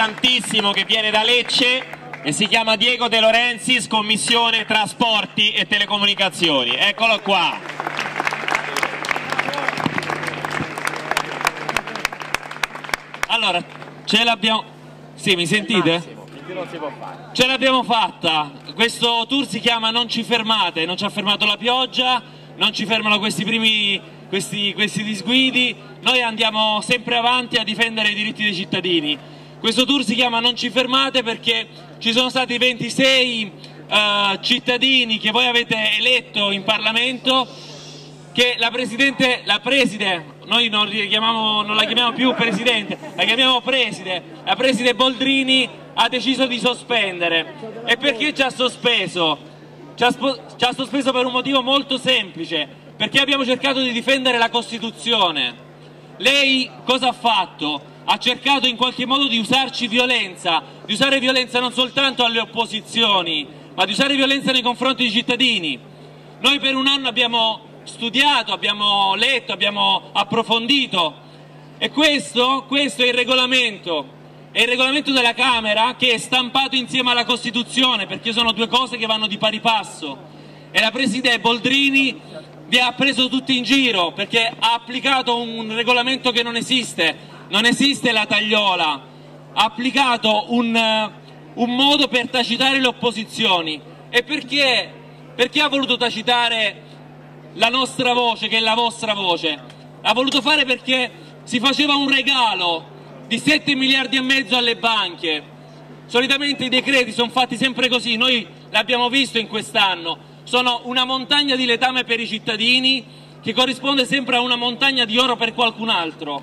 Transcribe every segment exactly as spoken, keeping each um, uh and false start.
importantissimo che viene da Lecce e si chiama Diego De Laurentiis, Commissione Trasporti e Telecomunicazioni. Eccolo qua. Allora, ce l'abbiamo... Sì, mi sentite? Ce l'abbiamo fatta. Questo tour si chiama Non ci fermate, non ci ha fermato la pioggia, non ci fermano questi primi questi, questi disguidi, noi andiamo sempre avanti a difendere i diritti dei cittadini. Questo tour si chiama Non ci fermate perché ci sono stati ventisei uh, cittadini che voi avete eletto in Parlamento, che la Presidente, la Preside, noi non, chiamiamo, non la chiamiamo più Presidente, la chiamiamo Preside, la Preside Boldrini ha deciso di sospendere. E perché ci ha sospeso? Ci ha, ci ha sospeso per un motivo molto semplice, perché abbiamo cercato di difendere la Costituzione. Lei cosa ha fatto? Ha cercato in qualche modo di usarci violenza, di usare violenza non soltanto alle opposizioni, ma di usare violenza nei confronti dei cittadini. Noi per un anno abbiamo studiato, abbiamo letto, abbiamo approfondito e questo, questo è il regolamento. È il regolamento della Camera che è stampato insieme alla Costituzione, perché sono due cose che vanno di pari passo. E la Preside Boldrini vi ha preso tutti in giro perché ha applicato un regolamento che non esiste, non esiste la tagliola, ha applicato un, un modo per tacitare le opposizioni. E perché? Perché ha voluto tacitare la nostra voce, che è la vostra voce? Ha voluto fare perché si faceva un regalo di sette miliardi e mezzo alle banche. Solitamente i decreti sono fatti sempre così, noi l'abbiamo visto in quest'anno, sono una montagna di letame per i cittadini che corrisponde sempre a una montagna di oro per qualcun altro.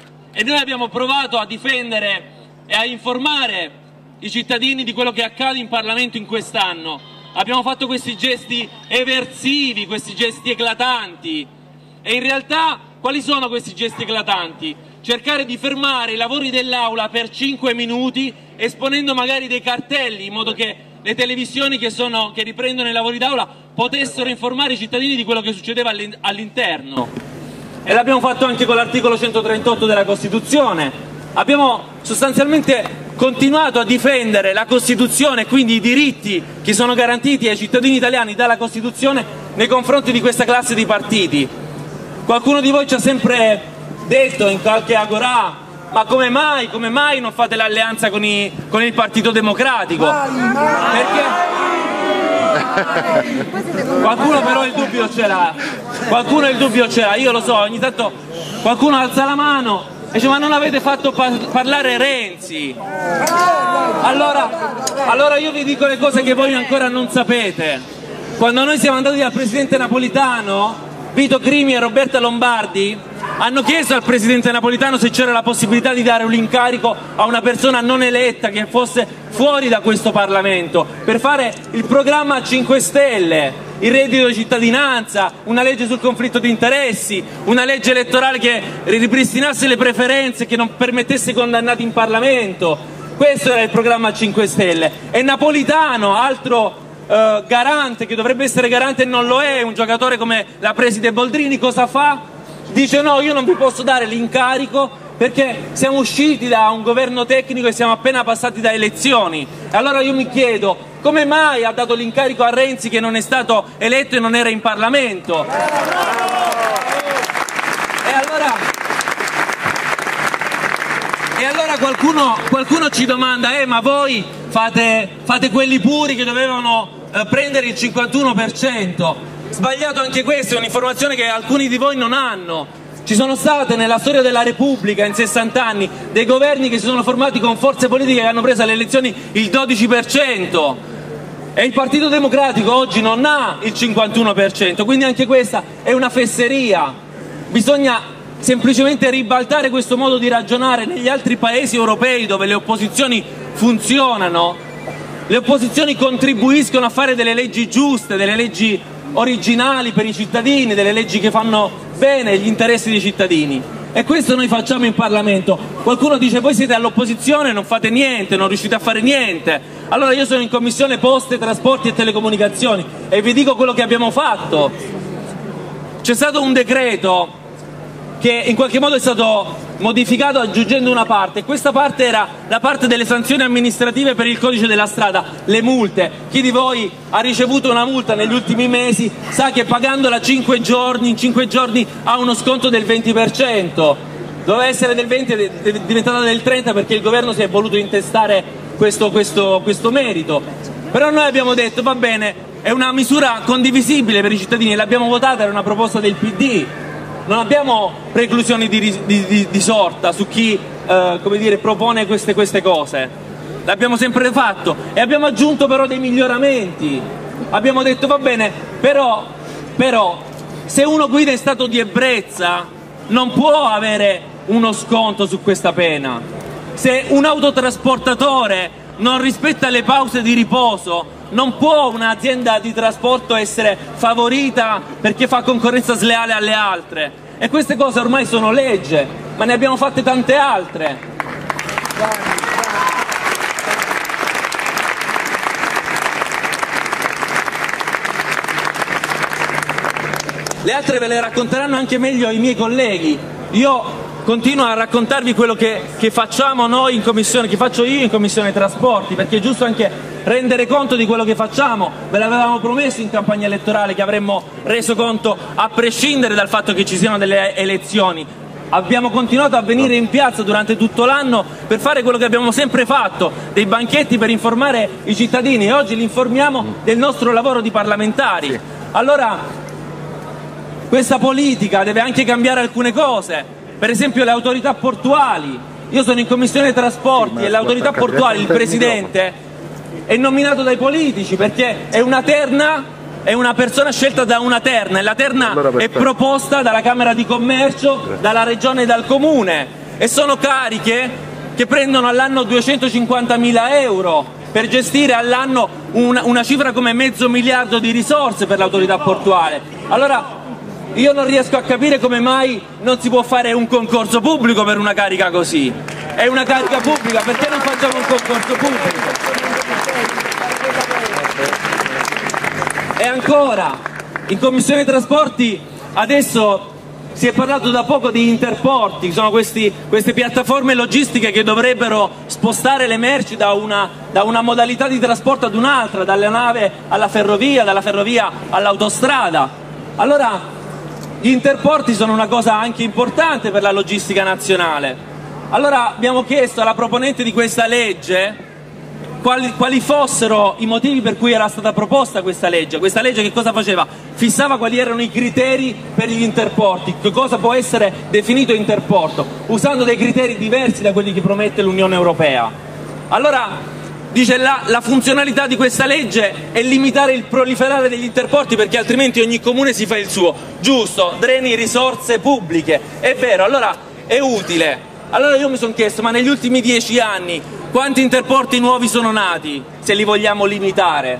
E noi abbiamo provato a difendere e a informare i cittadini di quello che accade in Parlamento in quest'anno. Abbiamo fatto questi gesti eversivi, questi gesti eclatanti. E in realtà quali sono questi gesti eclatanti? Cercare di fermare i lavori dell'Aula per cinque minuti esponendo magari dei cartelli in modo che le televisioni che, sono, che riprendono i lavori d'Aula potessero informare i cittadini di quello che succedeva all'interno. E l'abbiamo fatto anche con l'articolo centotrentotto della Costituzione. Abbiamo sostanzialmente continuato a difendere la Costituzione e quindi i diritti che sono garantiti ai cittadini italiani dalla Costituzione nei confronti di questa classe di partiti. Qualcuno di voi ci ha sempre detto in qualche agorà: ma come mai, come mai non fate l'alleanza con, con il Partito Democratico? Perché qualcuno però il dubbio ce l'ha, qualcuno il dubbio ce l'ha, io lo so, ogni tanto qualcuno alza la mano e dice: ma non avete fatto par parlare Renzi? Allora, allora io vi dico le cose che voi ancora non sapete. Quando noi siamo andati dal Presidente Napolitano, Vito Crimi e Roberta Lombardi hanno chiesto al Presidente Napolitano se c'era la possibilità di dare un incarico a una persona non eletta che fosse fuori da questo Parlamento per fare il programma cinque Stelle, il reddito di cittadinanza, una legge sul conflitto di interessi, una legge elettorale che ripristinasse le preferenze, che non permettesse condannati in Parlamento. Questo era il programma cinque Stelle. E Napolitano, altro Uh, garante, che dovrebbe essere garante e non lo è, un giocatore come la Preside Boldrini, cosa fa? Dice: no, io non vi posso dare l'incarico perché siamo usciti da un governo tecnico e siamo appena passati da elezioni. Allora io mi chiedo: come mai ha dato l'incarico a Renzi che non è stato eletto e non era in Parlamento? E allora, e allora qualcuno, qualcuno ci domanda: eh ma voi fate, fate quelli puri che dovevano prendere il cinquantuno per cento. Sbagliato anche questo, è un'informazione che alcuni di voi non hanno. Ci sono state nella storia della Repubblica in sessanta anni dei governi che si sono formati con forze politiche che hanno preso alle elezioni il dodici per cento e il Partito Democratico oggi non ha il cinquantuno per cento, quindi anche questa è una fesseria. Bisogna semplicemente ribaltare questo modo di ragionare. Negli altri paesi europei dove le opposizioni funzionano, le opposizioni contribuiscono a fare delle leggi giuste, delle leggi originali per i cittadini, delle leggi che fanno bene agli interessi dei cittadini. E questo noi facciamo in Parlamento. Qualcuno dice: voi siete all'opposizione, non fate niente, non riuscite a fare niente. Allora io sono in Commissione Poste, Trasporti e Telecomunicazioni e vi dico quello che abbiamo fatto. C'è stato un decreto che in qualche modo è stato modificato aggiungendo una parte. Questa parte era la parte delle sanzioni amministrative per il codice della strada, le multe. Chi di voi ha ricevuto una multa negli ultimi mesi sa che pagandola cinque giorni, in cinque giorni ha uno sconto del venti per cento. Doveva essere del venti, è diventata del trenta perché il governo si è voluto intestare questo, questo, questo merito. Però noi abbiamo detto va bene, è una misura condivisibile per i cittadini, l'abbiamo votata, era una proposta del P D. Non abbiamo preclusioni di, di, di, di sorta su chi eh, come dire, propone queste, queste cose. L'abbiamo sempre fatto e abbiamo aggiunto però dei miglioramenti. Abbiamo detto va bene, però, però se uno guida in stato di ebbrezza non può avere uno sconto su questa pena. Se un autotrasportatore non rispetta le pause di riposo, non può un'azienda di trasporto essere favorita perché fa concorrenza sleale alle altre. E queste cose ormai sono legge, ma ne abbiamo fatte tante altre. Le altre ve le racconteranno anche meglio i miei colleghi. Io continuo a raccontarvi quello che, che facciamo noi in commissione, che faccio io in commissione trasporti, perché è giusto anche rendere conto di quello che facciamo. Ve l'avevamo promesso in campagna elettorale che avremmo reso conto a prescindere dal fatto che ci siano delle elezioni. Abbiamo continuato a venire in piazza durante tutto l'anno per fare quello che abbiamo sempre fatto, dei banchetti per informare i cittadini, e oggi li informiamo del nostro lavoro di parlamentari. Allora, questa politica deve anche cambiare alcune cose. Per esempio le autorità portuali. Io sono in commissione trasporti e le autorità portuali, il presidente è nominato dai politici perché è una terna, è una persona scelta da una terna e la terna è proposta dalla Camera di Commercio, dalla Regione e dal Comune, e sono cariche che prendono all'anno duecentocinquantamila euro per gestire all'anno una, una cifra come mezzo miliardo di risorse per l'autorità portuale. Allora io non riesco a capire come mai non si può fare un concorso pubblico per una carica così. È una carica pubblica, perché non facciamo un concorso pubblico? E ancora, in Commissione Trasporti adesso si è parlato da poco di interporti, sono questi, queste piattaforme logistiche che dovrebbero spostare le merci da una, da una modalità di trasporto ad un'altra, dalla nave alla ferrovia, dalla ferrovia all'autostrada. Allora, gli interporti sono una cosa anche importante per la logistica nazionale. Allora abbiamo chiesto alla proponente di questa legge quali, quali fossero i motivi per cui era stata proposta questa legge. Questa legge che cosa faceva? Fissava quali erano i criteri per gli interporti, che cosa può essere definito interporto, usando dei criteri diversi da quelli che promette l'Unione Europea. Allora dice la, la funzionalità di questa legge è limitare il proliferare degli interporti, perché altrimenti ogni comune si fa il suo. Giusto, dreni risorse pubbliche, è vero, allora è utile. Allora io mi sono chiesto, ma negli ultimi dieci anni quanti interporti nuovi sono nati, se li vogliamo limitare?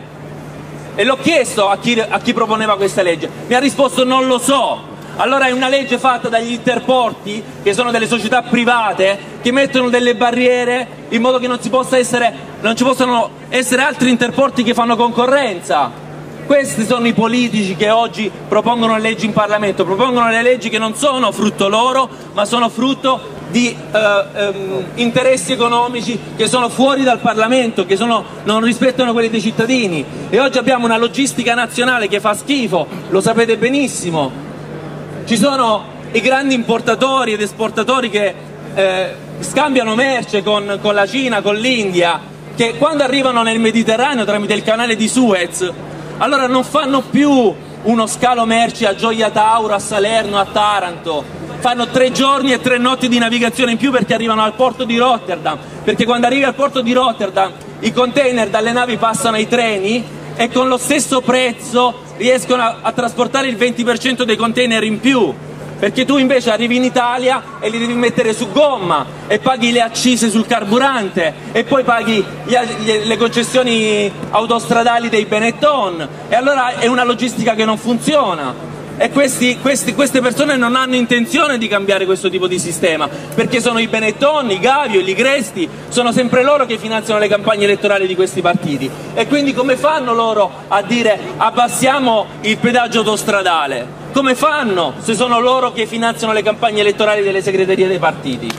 E l'ho chiesto a chi, a chi proponeva questa legge, mi ha risposto non lo so. Allora è una legge fatta dagli interporti, che sono delle società private, che mettono delle barriere in modo che non, si possa essere, non ci possano essere altri interporti che fanno concorrenza. Questi sono i politici che oggi propongono le leggi in Parlamento, propongono le leggi che non sono frutto loro, ma sono frutto di eh, ehm, interessi economici che sono fuori dal Parlamento, che sono, non rispettano quelli dei cittadini. E oggi abbiamo una logistica nazionale che fa schifo, lo sapete benissimo. Ci sono i grandi importatori ed esportatori che eh, scambiano merce con, con la Cina, con l'India, che quando arrivano nel Mediterraneo tramite il canale di Suez, allora non fanno più uno scalo merci a Gioia Tauro, a Salerno, a Taranto, fanno tre giorni e tre notti di navigazione in più perché arrivano al porto di Rotterdam, perché quando arrivi al porto di Rotterdam i container dalle navi passano ai treni e con lo stesso prezzo riescono a, a trasportare il venti per cento dei container in più, perché tu invece arrivi in Italia e li devi mettere su gomma e paghi le accise sul carburante e poi paghi gli, gli, le concessioni autostradali dei Benetton, e allora è una logistica che non funziona. E questi, questi, queste persone non hanno intenzione di cambiare questo tipo di sistema, perché sono i Benetton, i Gavio, i Ligresti, sono sempre loro che finanziano le campagne elettorali di questi partiti. E quindi come fanno loro a dire abbassiamo il pedaggio autostradale? come fanno se sono loro che finanziano le campagne elettorali delle segreterie dei partiti?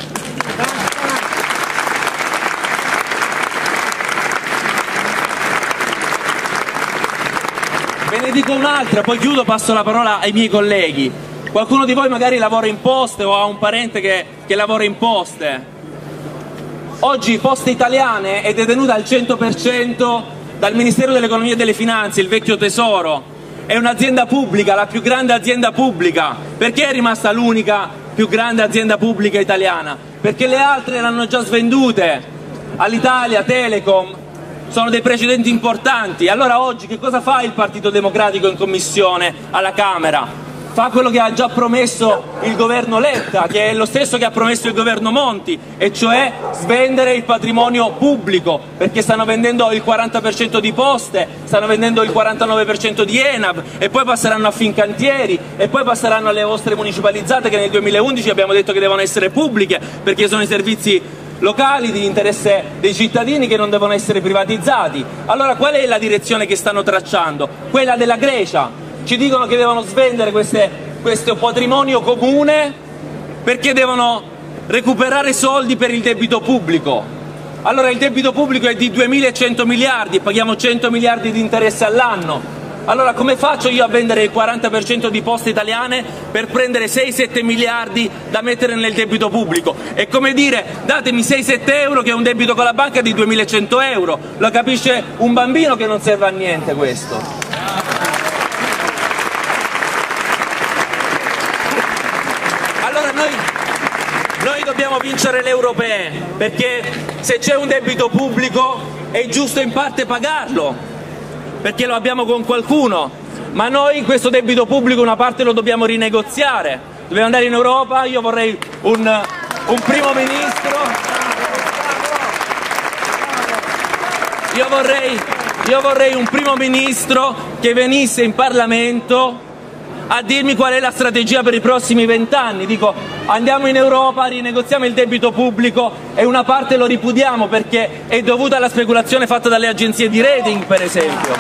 Ve ne dico un'altra, poi chiudo, passo la parola ai miei colleghi. Qualcuno di voi magari lavora in Poste o ha un parente che, che lavora in Poste. Oggi Poste Italiane è detenuta al cento per cento dal Ministero dell'Economia e delle Finanze, il vecchio Tesoro. È un'azienda pubblica, la più grande azienda pubblica. Perché è rimasta l'unica più grande azienda pubblica italiana? Perché le altre l'hanno già svendute. All'Italia, Telecom, sono dei precedenti importanti. Allora oggi che cosa fa il Partito Democratico in Commissione alla Camera? Fa quello che ha già promesso il governo Letta, che è lo stesso che ha promesso il governo Monti, e cioè svendere il patrimonio pubblico, perché stanno vendendo il quaranta per cento di Poste, stanno vendendo il quarantanove per cento di Enab, e poi passeranno a Fincantieri, e poi passeranno alle vostre municipalizzate, che nel duemilaundici abbiamo detto che devono essere pubbliche, perché sono i servizi locali di interesse dei cittadini che non devono essere privatizzati. Allora qual è la direzione che stanno tracciando? Quella della Grecia. Ci dicono che devono svendere queste, questo patrimonio comune perché devono recuperare soldi per il debito pubblico. Allora il debito pubblico è di duemilacento miliardi e paghiamo cento miliardi di interesse all'anno. Allora come faccio io a vendere il quaranta per cento di Poste Italiane per prendere sei sette miliardi da mettere nel debito pubblico? È come dire datemi sei sette euro che è un debito con la banca di duemilacento euro. Lo capisce un bambino che non serve a niente questo. Noi, noi dobbiamo vincere le europee, perché se c'è un debito pubblico è giusto in parte pagarlo, perché lo abbiamo con qualcuno, ma noi questo debito pubblico una parte lo dobbiamo rinegoziare. Dobbiamo andare in Europa, io vorrei un, un primo ministro, io vorrei, io vorrei un primo ministro che venisse in Parlamento a dirmi qual è la strategia per i prossimi vent'anni. Dico, andiamo in Europa, rinegoziamo il debito pubblico e una parte lo ripudiamo perché è dovuta alla speculazione fatta dalle agenzie di rating, per esempio.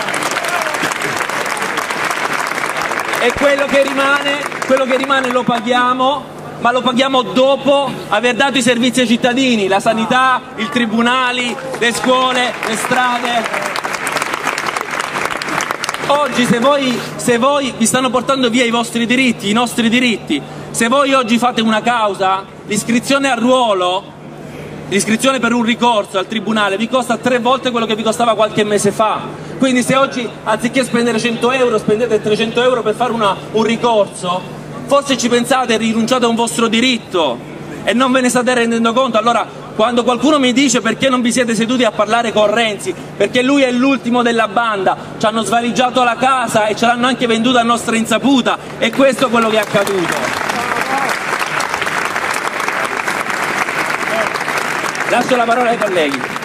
E quello che rimane, quello che rimane lo paghiamo, ma lo paghiamo dopo aver dato i servizi ai cittadini, la sanità, i tribunali, le scuole, le strade. Oggi se voi, se voi vi stanno portando via i vostri diritti, i nostri diritti, se voi oggi fate una causa, l'iscrizione al ruolo, l'iscrizione per un ricorso al tribunale vi costa tre volte quello che vi costava qualche mese fa. Quindi se oggi anziché spendere cento euro spendete trecento euro per fare una, un ricorso, forse ci pensate e rinunciate a un vostro diritto e non ve ne state rendendo conto. Allora quando qualcuno mi dice perché non vi siete seduti a parlare con Renzi, perché lui è l'ultimo della banda, ci hanno svaligiato la casa e ce l'hanno anche venduta a nostra insaputa, e questo è quello che è accaduto. Lascio la parola ai colleghi.